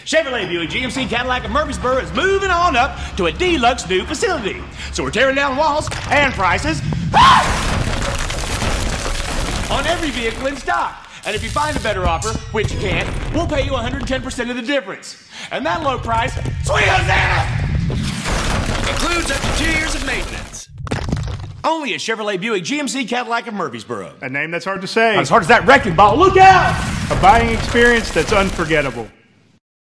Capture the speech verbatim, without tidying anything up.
Chevrolet, Buick, G M C, Cadillac, and Murfreesboro is moving on up to a deluxe new facility. So we're tearing down walls and prices on every vehicle in stock. And if you find a better offer, which you can't, we'll pay you one hundred ten percent of the difference. And that low price, sweet Hosanna! Includes up to two years of maintenance. Only at Chevrolet, Buick, G M C, Cadillac, and Murfreesboro. A name that's hard to say. As hard as that wrecking ball, look out! A buying experience that's unforgettable.